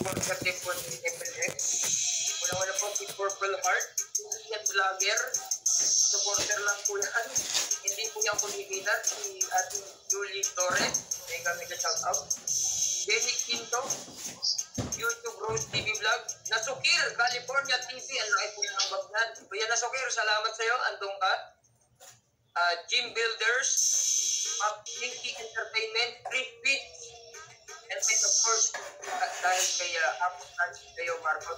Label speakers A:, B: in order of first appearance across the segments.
A: supporter din po ni FLX. Wala po si Purple Heart, yan vlogger, supporter lang po yan. Hindi po yan kumikilat, si ating Julie Torres, may kami ka-shoutout. Jenny Quinto, YouTube Rose TV Vlog, Nasukir, California TV, ang laki po ng bagnan. Kuya Nasukir, salamat sa iyo, andong ka. Jim Builders, Pinky Entertainment, Chris Beach, and of course, dahil kay Aputan, kayo Marcos,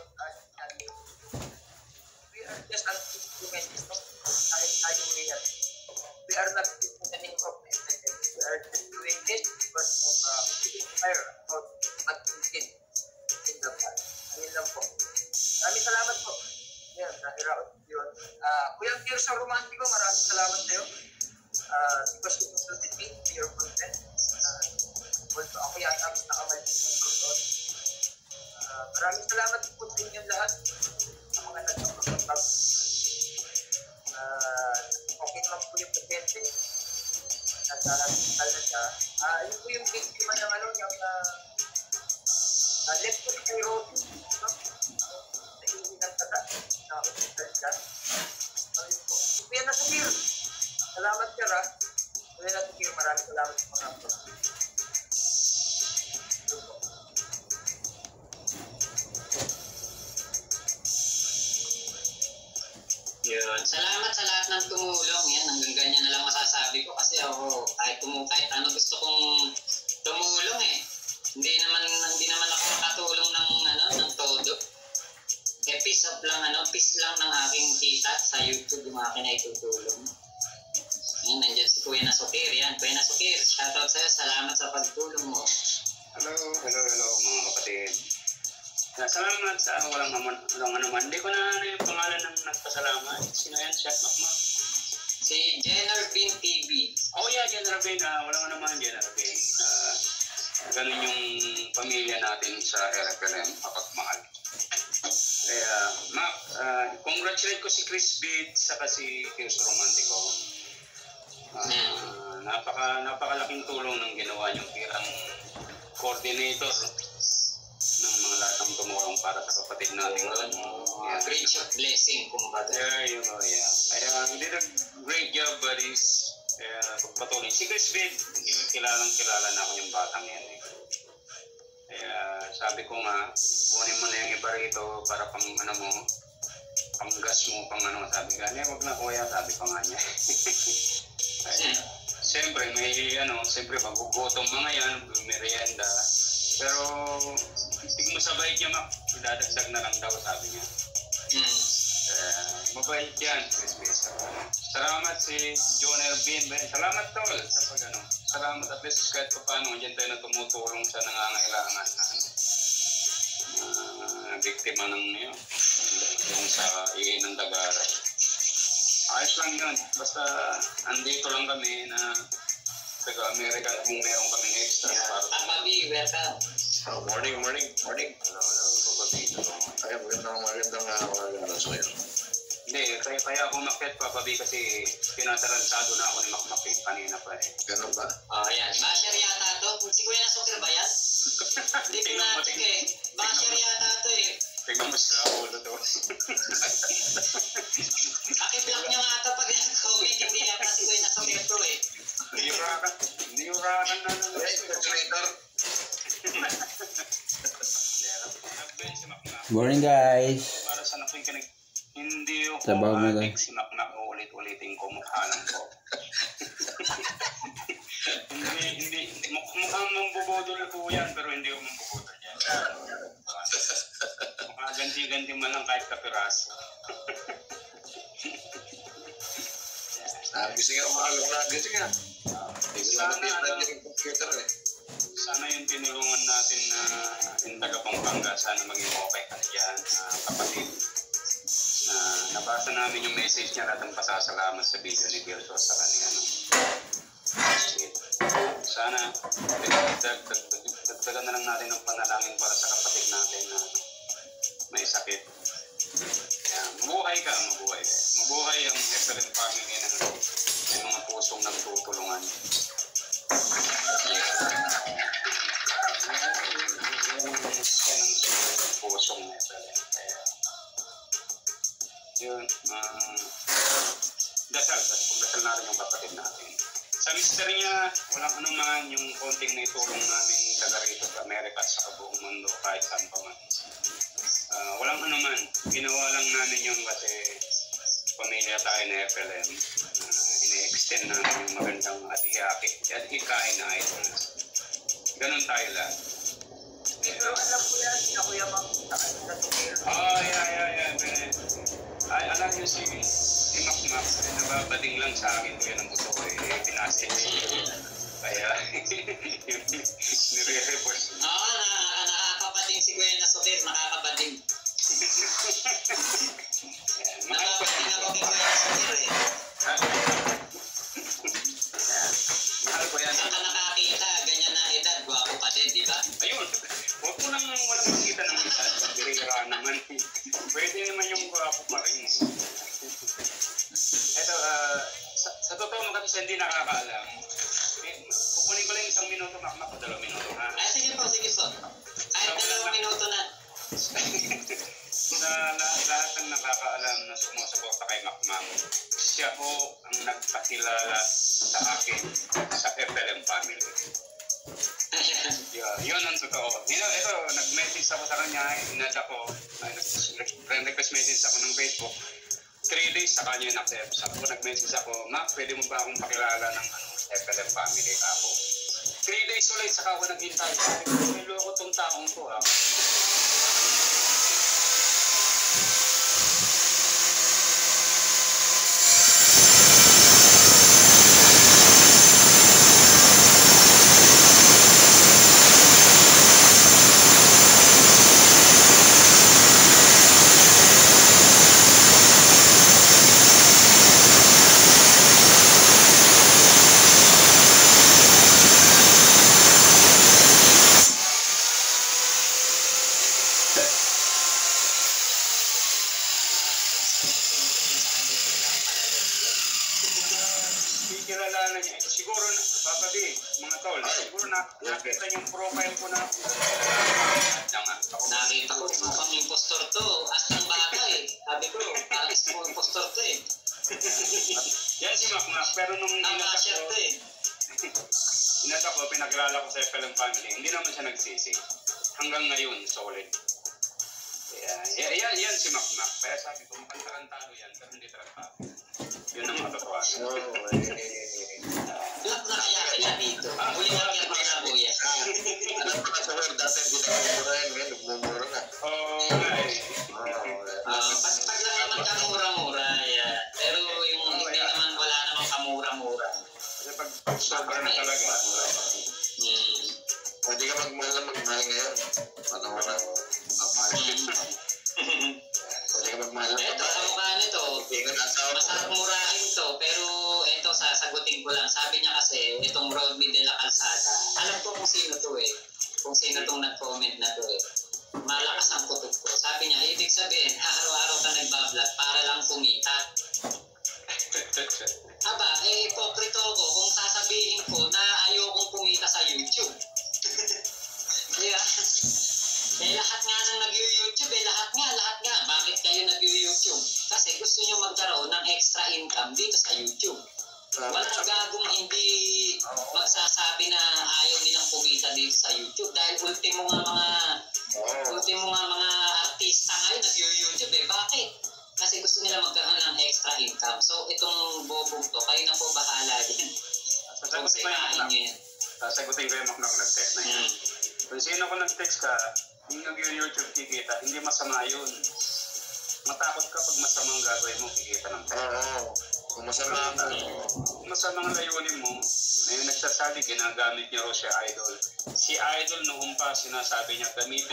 A: we are just an instrument, kahit tayo ngayon. We are not the name of entertainment. We are just doing this because of fire about matungkin in the past. Ayun lang po. Maraming salamat po. Yan, nahiraot yun. Kuya Tirso Romantico, maraming salamat sa iyo. Because you consulted me to your content. Also, ako yata mas nakamali ng content. Maraming salamat po sa inyo lahat. Sa mga nagpapagpag. Okay naman po yung presente. At talaga. Yun po yung biktima ng ano, yung left ko kay Rosie. Ng tata na hospital ka. Kuya Nasukir, salamat ka ra. Kuya Nasukir, maraming salamat sa mga po.
B: Yun. Salamat sa lahat ng tumulong. Yan, hanggang ganyan na lang masasabi ko kasi ako kahit ano gusto kong tumulong eh. Hindi naman ako makatulong ng todo. Piece lang ng aking kita sa YouTube yung akin ay tutulong. Yan, nandiyan si Kuya Nasukir. Yan, Kuya Nasukir, shoutout sa'yo. Salamat sa pagtulong mo.
C: Hello mga kapatid. Salamat sa walang anuman. Hindi ko na yung pangalan ng nagpasalamat. Sino yan? Chef Makmak?
B: Si Jenner Bean TV.
C: Oh yeah, Jenner Bean. Walang anuman, Jenner Bean. Ganun yung pamilya natin sa RFLM, kapagmahal. Kaya, Mac, congratulate ko si Chris Beat saka si Tirso Romantico. Napakalaking tulong ng ginawa niyong bilang coordinator ng mga lahat ng tumulong para sa kapatid natin.
B: Great job, blessing, kumbaga.
C: Yeah. Kaya, you did a great job, buddies. Kaya, pagpatuloy. Si Chris Beat, kilala na ako yung batang yan eh. Kaya sabi ko nga, kunin mo na yung iba rito para pang gas mo, sabi ka, wag na kuya, sabi pa nga niya. Siyempre, siyempre magugutom mga yan, merienda. Pero, tig mo sa bait niya, Mac, idadagdag na lang daw, sabi niya. Mabait yan, Chris. Salamat si John Ervin. Salamat tol sa salamat at least kahit pa paano dyan tayo na tumutulong sa nangangailangan na biktima ng yung sa iin ng Dagaran. Ayos lang yun. Basta andito lang kami na taga-America kung meron kami extra.
B: Tamabi, welcome.
D: Morning. Hello, kapatid. Kaya magandang araw sa ngayon.
C: Hindi, kaya ako umakyat pa, Babi, kasi tinataransado na ako ni Makmak kanina pa eh.
D: Ganun ba?
B: Yan. Basher yata to. Si Kuya Nasukir ba yan? Hindi ko na-check eh. Basher yata to eh.
C: Tingnan mo sa ulo to.
B: Pakiblock nyo nga ito pag comment. Hindi yata si Kuya Nasukir to eh.
C: Niyurakan na lang.
D: Translator.
E: Morning guys.
C: Para sa nakikinig. Hindi ako adik si Makmak, ulit-ulitin ko, mukha lang ko. hindi, mukhang mambubudol po yan, pero hindi ako mambubudol yan. Mukha ganti-ganti man lang kahit kapiraso.
D: Gising ako, mahal ko na gising nga.
C: Sana yung tinulungan natin na yung taga-Pampanga, sana maging okay ka na dyan, kapatid. Nabasa namin yung message niya at ang pasasalamat sa video ni Tirso sa kanya. Sana dagdagan na lang natin ng panalangin para sa kapatid natin na may sakit. Mabuhay ka. Mabuhay ang FLM family na may mga pusong nagtutulungan. Yun, pagdasal natin yung kapatid natin. Sa mister niya, walang anuman yung konting naitulong namin taga rito sa Amerika at sa buong mundo kahit saan pa man. Walang anuman, ginawa lang namin yun kasi pamilya tayo na FLM. Ine-extend namin yung magandang adhikain na idol. Ganun tayo lang.
A: Pero alam ko yan, na Kuya Mang, sa kanila tumira.
C: Yeah. Ay, alam niyo si Mac, nababading lang sa akin ko yan ang gusto ko pinasin kaya nire-reverse.
B: Oo, nakakabading si Kuya Nasukir, nakakabading. Nakakabading ako kay Kuya Nasukir eh.
C: Mahal ko yan.
B: Saan ka nakakita, ganyan na edad, gwapo pa din, di ba?
C: Ayun, huwag mo nang walang makita ng edad. Birira naman. Pwede naman yung gwapo pa rin. Eto, sa totoo mo kasi hindi nakakaalam. Kukunin ko lang isang minuto, Makmak, o 2 minuto, ha?
B: Ay, sige po. Kahit 2 minuto na.
C: Sa lahat ng nakakaalam na sumusuporta kay Makmak, siya ho ang nagpakilala sa akin sa FLM family. Yun ang totoo. Ito, nag-message ako sa kanya, inad ako, nag-request message ako ng Facebook. 3 days sa kanya yung accept. Nag-message ako, Mac, pwede mo ba akong pakilala ng FLM family ako? 3 days ulit, saka ako naghintay. May loko tong taong to, ha? Kilala niya. Siguro, Papa B, mga tol, siguro nakita niyo yung profile ko na
B: Nakita ko, mukhang impostor to. Astang bata eh. Sabi ko, parang impostor to eh.
C: Yan si Makmak, pero nung
B: Nakasya to eh.
C: inata ko, pinakilala ko sa FLM family, hindi naman siya nagsisi. Hanggang ngayon, solid. Yan si Makmak. Kaya sabi ko, mukhang tarantado yan, pero hindi tarantado. Yun ang matotohanan.
B: Lock na kaya kaya dito. Uli na kaya mga nabuya.
D: Alam ko na sa word, dati hindi na kumurahin, ngayon nagmumura na.
B: Pag lang naman kamura-mura, yan. Pero yung hindi naman, wala namang kamura-mura.
C: Kasi pag sobra na talaga,
D: Pwede ka magmahal na magmahal ngayon. Ano mo na? Pwede ka magmahal na
B: Ito, sa mukha nito, masarap murahin to, pero ito, sasagutin ko lang. Sabi niya kasi, itong Rodney de la Calzada, alam ko kung sino to eh. Kung sino tong nag-comment na to eh. Malakas ang kutob ko. Sabi niya, ibig sabihin, araw-araw ka nagbablog para lang kumita. Aba, hipokrito ko kung sasabihin ko na ayokong kumita sa YouTube. Yeah. Lahat nga nang nag-YouTube, lahat nga. Bakit kayo nag-YouTube? Kasi gusto nyo magkaroon ng extra income dito sa YouTube. Walang gagong hindi magsasabi na ayaw nilang kumita dito sa YouTube dahil ultimo nga mga artista ngayon nag-YouTube Bakit? Kasi gusto nila magkaroon ng extra income. So itong bobong to, kayo na po bahala din. Kung sikain nyo yan.
C: Sasagutin ko yung Makmak nag-text na yan. Kung sino ko nag-text ka, yung nag-YouTube kikita, hindi masama yun. Matakot ka pag masamang gagawin mo, kikita ng pera.
D: Kung masama ka.
C: Masamang layunin mo, may nagsasabi, ginagamit niya raw si Idol. Si Idol noong pa, sinasabi niya, gamitin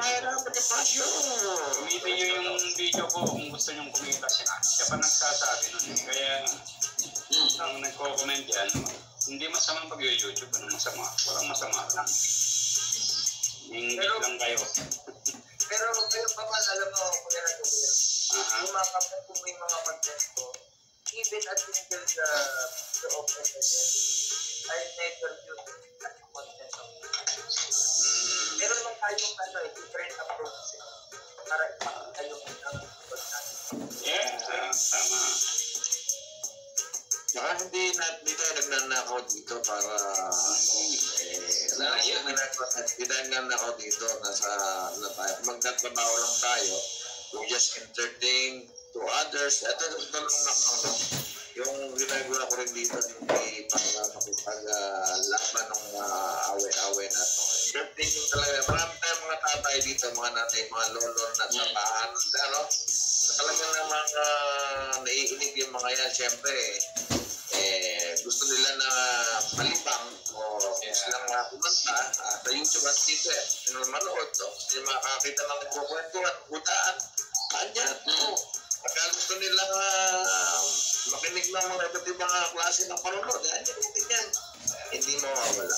C: niyo yung video ko kung gusto niyong kumita siya. Siya pa nagsasabi nun. Kaya, ang nagko-comment yan, hindi masamang pag-YouTube. Anong masama? Walang masama lang. Hindi lang kayo.
A: Pero kayo pa man, alam mo, kuya na ito, umakapit ko yung mga content ko. Even at single the open I never use that content of pero nung tayong different approach para ipakita yung content.
D: di tayo nagnanakaw dito para hindi tayo nagnanakaw dito nasa magtatrabaho lang tayo, we just entertain to others. Ito lang yung ginagawa ko rin dito hindi para makipaglaban ng away-away na ito. Entertain yung talaga, marami tayong mga tatay dito, mga nanay, mga lolo na trabahan, talagang namang naiinig yung mga yan, syempre, gusto nila na malibang o gusto lang kumanta sa YouTube at dito manood to. Gusto nila makakita ng kukwentuhan, kutaan, kanya, pagka gusto nila makinig ng mga iba't ibang klase ng panunod, yan, hindi mawawala.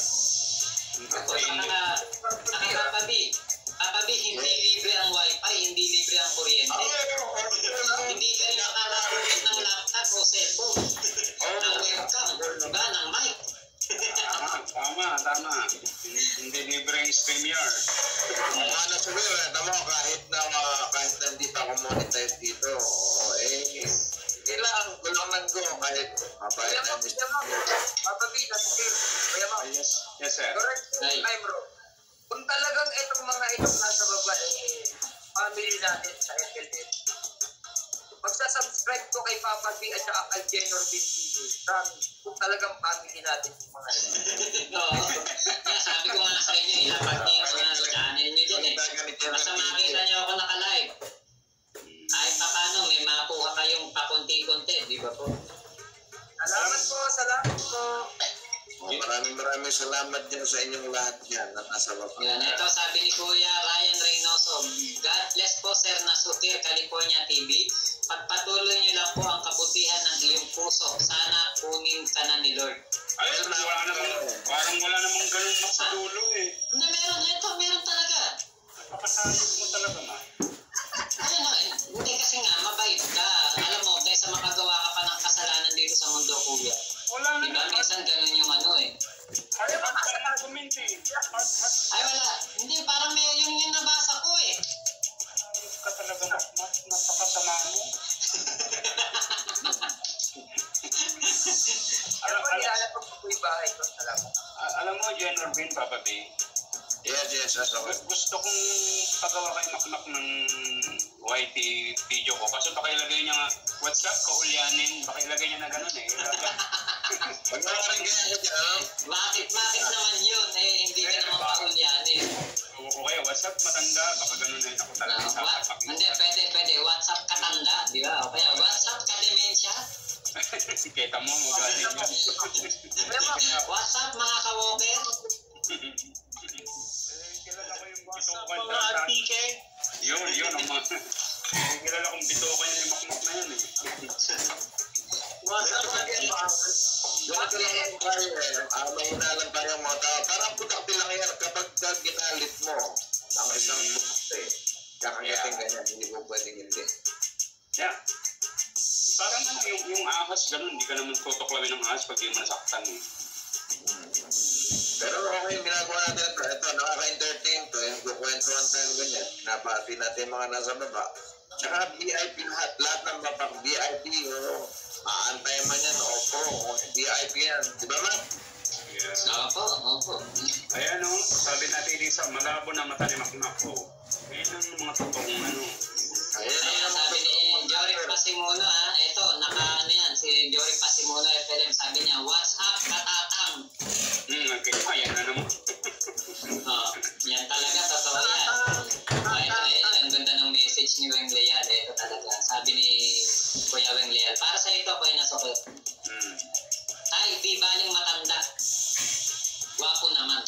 B: Papabi, hindi libre ang wifi, hindi libre ang kuryente. Hindi ka rin makakakulit ng laptop o cellphone. Ng webcam, diba? Ng mic.
C: Tama. Hindi libre yung StreamYard.
D: Mga nasubir, kahit na hindi pa ako monetize dito, kailangan ko lang ng go kahit mabait na niya.
A: Papabi, nasubir.
C: Yes, sir.
A: Correct time, bro. Kung talagang itong mga itong nasa baba, family natin sa FLF, magsasubscribe ko kay Papa B at saka kay Jenor B TV. Kung talagang family natin yung mga ito.
B: Oo. Kaya sabi ko nga sa inyo, ilapag niyo yung mga channel niyo dyan Basta makita niyo ako naka-live. Kahit pa paano, may makuha kayong pakunti-kunti, di ba po?
A: Salamat po.
D: Maraming salamat din sa inyong lahat yan na nasa baba.
B: Yan, ito sabi ni Kuya Ryan Reynoso, God bless po Sir Nasukir, California TV. Pagpatuloy niyo lang po ang kabutihan ng iyong puso. Sana kunin ka na ni Lord.
C: Parang wala namang ganun sa dulo eh.
B: Hindi, meron talaga.
C: Napakasayos mo talaga, ma.
B: Hindi kasi nga, mabait ka. Alam mo, kaysa makagawa ka pa ng kasalanan dito sa mundo, Kuya.
C: Wala na.
B: Diba, minsan ganun yung
C: Heart argument eh.
B: Ay, wala. Hindi, parang may yung nabasa ko eh.
C: Ayos ka talaga, napakasama mo. Alam mo, Jenor Bin, Papa B.
D: Yes.
C: Gusto kong pagawa kay Makmak ng YT video ko. Kasi baka ilagay niya nga, what's up, kaulyanin. Baka ilagay niya na ganun eh.
B: Bakit naman yun? Hindi ka naman kaulyanin.
C: O kaya, what's up, matanda. Baka ganun eh. Ako talaga sa kapak.
B: Hindi, pwede. What's up, katanda. Di ba? O kaya, what's up, kademensya?
C: Kita mo, magaling yun.
B: What's up, mga ka-walker?
C: Kilala ko yung bitukan mga antike. Yun ang mga... Kilala kong bitukan yung Makmak na yun eh.
D: Ganito lang tayo mahina lang tayo mga tao. Parang putakti lang yan kapag ginalit mo ang isang putakti. Kakagating ganyan, hindi ko pwedeng hindi.
C: Yeah. Parang yung ahas ganun, hindi ka naman tutuklawin ng ahas pag di mo nasaktan eh.
D: Pero okay, ginagawa natin ito, nakaka-entertain to, yung kukwentuhan tayo ganyan, napati natin mga nasa baba. Tsaka VIP lahat ng babak, VIP, aantay man yan, VIP yan, di ba man?
C: Yeah.
B: Opo.
C: Ayan sabi natin Elisa, malabo na mata ni Makmak ko. Ayan ang mga totoong
B: Ayan, sabi ni Jory Pasimuno ito, si Jory Pasimuno FLM, sabi niya, what's up, katatang?
C: Ayan na naman.
B: Yan talaga, totoo yan. Ang ganda ng message ni Weng Leal. Ito talaga, sabi ni Kuya Weng Leal. Para sa ito, Kuya Nasukir. Ay, di baling matanda. Wapo naman.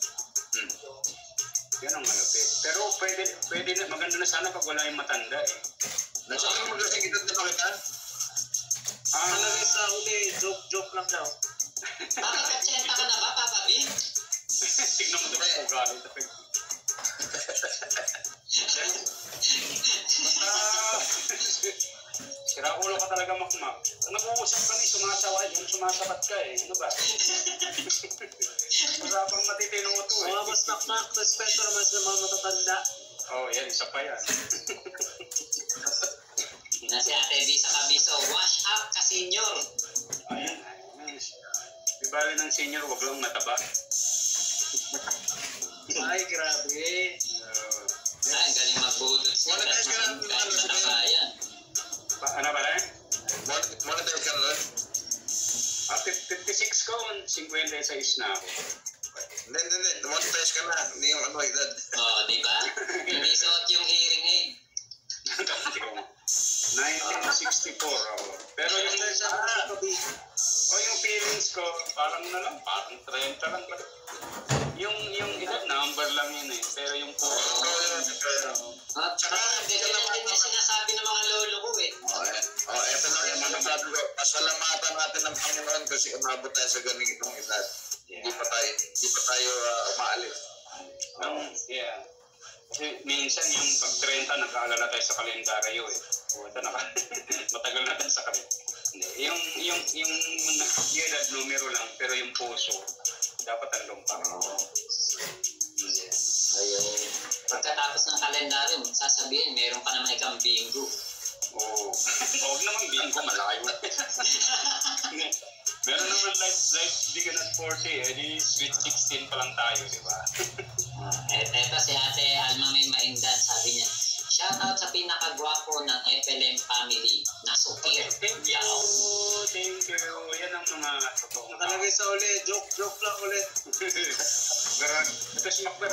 C: Yan ang malapit. Pero pwede na, maganda na sana pag wala yung matanda eh.
D: Nasa ka magkasing kita na makita?
A: Malagay sa uli, joke lang daw.
B: Bakit katsenta ka na ba, Papa B?
C: Tignan mo ito kung galit. Sira ulo ka talaga, Makmak. Nag-uusap kami, sumasabat ka eh. Ano ba? Masapang matitino mo ito eh.
A: Mga mas Makmak, respeto naman sa mga matatanda.
C: Yan, isa pa yan.
B: Na si Ate Bisa Kabiso, wash up ka, senyor.
C: Ayan. Di bali ng senior, wag lang mataba.
E: Ay, grabe.
B: Ay, galing magbudot siya.
D: Monetize ka na.
B: Kahit mataba yan.
C: Ano ba rin?
D: Monetize ka na rin.
C: 56 ko, 56 na ako.
D: Hindi. Monetize ka na. Hindi yung ano, edad.
B: Oh, di ba? Hindi suot yung hearing aid.
C: 1964 ako. Pero yung yung feelings ko, parang 30 lang ba? Yung edad, number lang yun eh. Pero yung
B: At saka, ganyan din yung sinasabi ng mga lolo ko eh.
D: Eto na yung mga sabi ko, pasalamatan natin ng Panginoon kasi umabot tayo sa ganitong edad. Hindi pa tayo umaalis.
C: Yeah. Kasi minsan yung pag 30, nag-aalala tayo sa kalendaryo eh. Ito na matagal na tayo sa kalendaryo. Yung edad numero lang, pero yung puso, dapat andong pa.
B: Pagkatapos ng kalendaryo, sasabihin, meron pa naman ikang bingo.
C: Oo. Huwag naman bingo, malayo. Meron naman life bigyan at 40 eh. Di sweet 16 pa lang tayo, di ba?
B: Eto si Ate Alma may maindan, sabi niya, shoutout sa pinakagwapo ng FLM family na Sukir.
C: Thank you. Yan ang mga totoo.
E: Nakalagay sa ulit. Joke lang ulit.
C: Ito si Macbeth,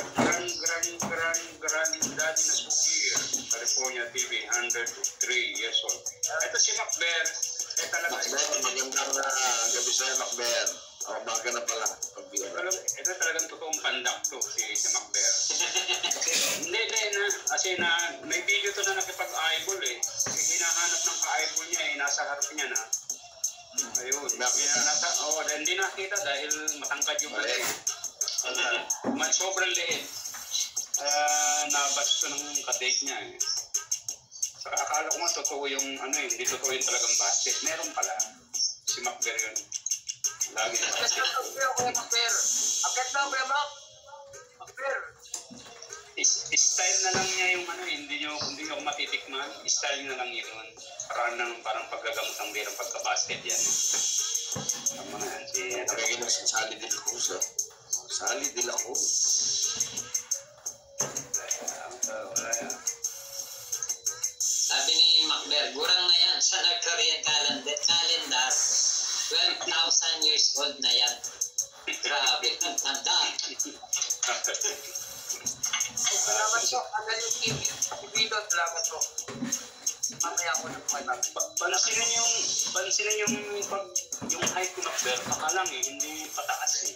C: Daddy na Sukir, California TV, 103 years old. Ito si Macbeth, talaga.
D: Magandang gabi sa'yo, Macbeth. Baga na pala.
C: Ito talagang totoong pandak to, si Macbeth. Hindi na, kasi may video to na nakipag-eyeball eh. Hinahanap ng ka-eyeball niya eh, nasa harap niya na. Ayun, hindi nakita dahil matangkad yung mali. Sobrang liit. Nabasto ng kadate niya eh. Saka akala ko nga totoo yung hindi totoo yung talagang basket. Meron pala. Si Macbeth yun. Lagi na.
A: Akit na, Kuya Mac. Macbeth.
C: Style na lang niya yung hindi nyo matitikman. Style na lang yun. Parang paggagamot ang birang pagka-basket yan. Tama na yan.
D: Nagagin mo si Sally de la Cruz. Sally de la Cruz.
C: Wala yan.
B: Sabi ni Macbeth, gurang na yan sa nag-Korean calendar. 12,000 years old na yan. Grabe, ang tanda.
A: Salamat po. Tagal yung TV dito. Salamat po. Mamaya ako na po.
C: Pansinin yung height ko Macbeth, pakalang eh, hindi pataas eh.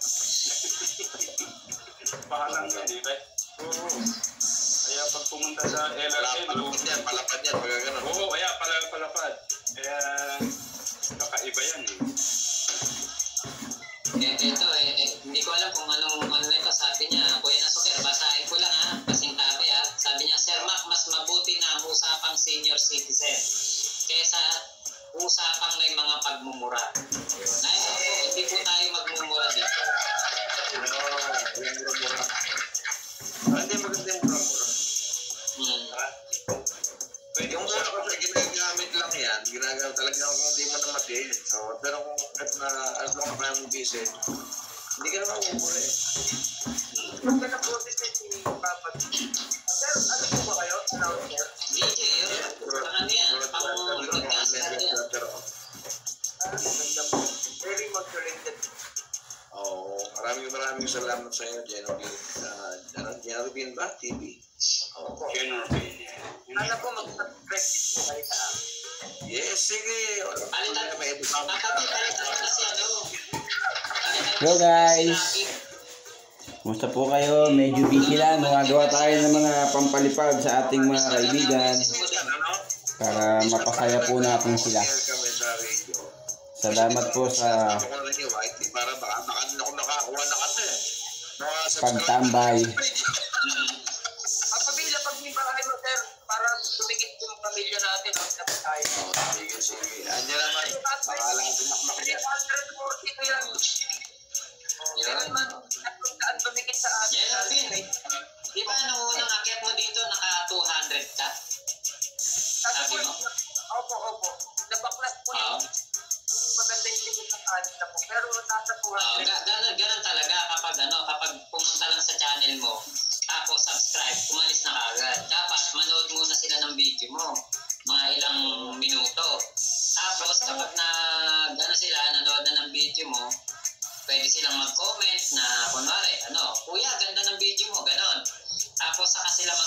C: Pakalang yan eh, right? Oo. Kaya pag pumunta sa LRM,
D: palapad yan, pag gano'n.
C: Oo, kaya palapad. Kaya kakaiba yan eh.
B: Ito hindi ko alam kung ano ito. Sabi niya, Kuya na Sukir, basahin ko lang ha, kasing tabi ha. Sabi niya, Sir Mac, mas mabuti na ang usapang senior citizen kesa usapang may mga pagmumura. Hindi po tayo magmumura dito.
D: Hindi maganda yung mura-mura. Yung mura kasi ginagamit lang yan, ginagamit talaga kung hindi mo na matiis. Pero kung as long as kaya mong visit, hindi ka naman umura eh.
A: Maganda na po si Papa. Sir, ano po ba kayo? Announcer?
B: DJ, ano yan? Pang-broadcaster yan.
A: Very motivated.
D: Maraming salamat sa inyo, Genovine ba? TV?
C: Genovine.
A: Ano po mag-practice po kayo sa akin?
D: Yes, sige.
B: Palitan kasi
F: Hello guys! Kumusta po kayo? Medyo busy lang. Gumagawa tayo ng mga pampalipad sa ating mga kaibigan para mapasaya po natin sila. Salamat po sa pagtambay.
A: Pagpabila, pag may bahay mo, sir, para tumigit yung pamilya natin, ang dapat tayo.
D: Sige. Andiyan naman. Pangalan natin nakmakita.
A: 340 ko yan. Pero man, ang tumigit sa atin.
B: Genovine, di ba nung unang akyat mo dito, naka 200 ka? Sabi mo?
A: Opo. Nabaklas po yung maganda yung tingin ng atin na po. Pero nasa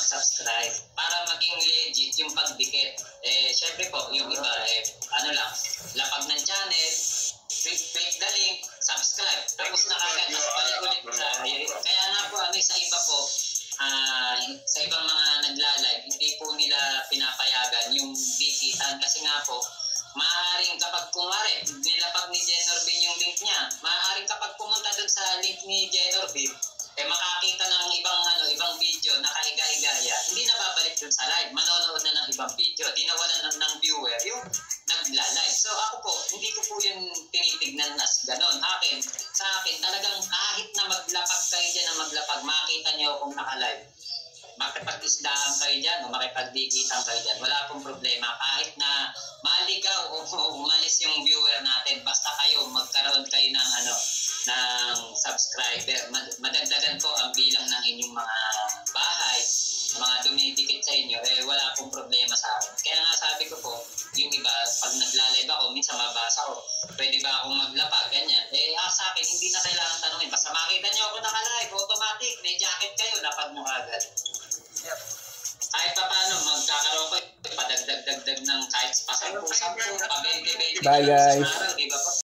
B: mag-subscribe para maging legit yung pagdikit. Syempre po, yung iba, lapag ng channel, click the link, subscribe, tapos nakagad, tapos balik ulit sa kaya nga po, sa iba po, sa ibang mga nagla-live, hindi po nila pinapayagan yung dikitan kasi nga po, maaaring kapag kumari, nilapag ni Jenorvin yung link niya, maaaring kapag pumunta dun sa link ni Jenorvin, makakita ng ibang video na kaiga-igaya, hindi na babalik dun sa live, manonood na ng ibang video, dinawalan ng viewer yung nagla-live. So ako po, hindi ko po yung tinitignan as ganon. Sa akin, talagang kahit na maglapag kayo dyan na maglapag, makita niyo kung naka-live. Makipag-isdaan kayo dyan o makipagdikitan kayo dyan, wala pong problema. Kahit na maligaw o umalis yung viewer natin, basta kayo magkaroon kayo ng ng subscriber. Madagdagan po ang bilang ng inyong mga bahay, mga dumidikit sa inyo, wala pong problema sa akin. Kaya nga sabi ko po, yung iba, pag nagla-live ako, minsan mabasa ko, pwede ba akong maglapag, ganyan. Sa akin, hindi na kailangan tanongin. Basta makita nyo ako naka-live, automatic, may jacket kayo, lapag mo agad.
A: Yep.
B: Kahit pa paano, magkakaroon ko, padagdag-dagdag ng kahit pa 10-10, pa 20-20.
F: Bye guys.
B: Di ba po?